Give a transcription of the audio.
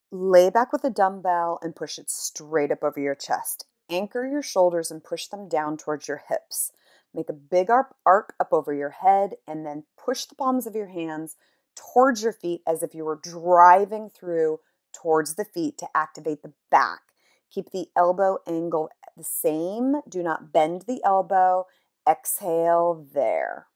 Lay back with a dumbbell and push it straight up over your chest. Anchor your shoulders and push them down towards your hips. Make a big arc up over your head and then push the palms of your hands towards your feet as if you were driving through towards the feet to activate the back. Keep the elbow angle the same. Do not bend the elbow. Exhale there.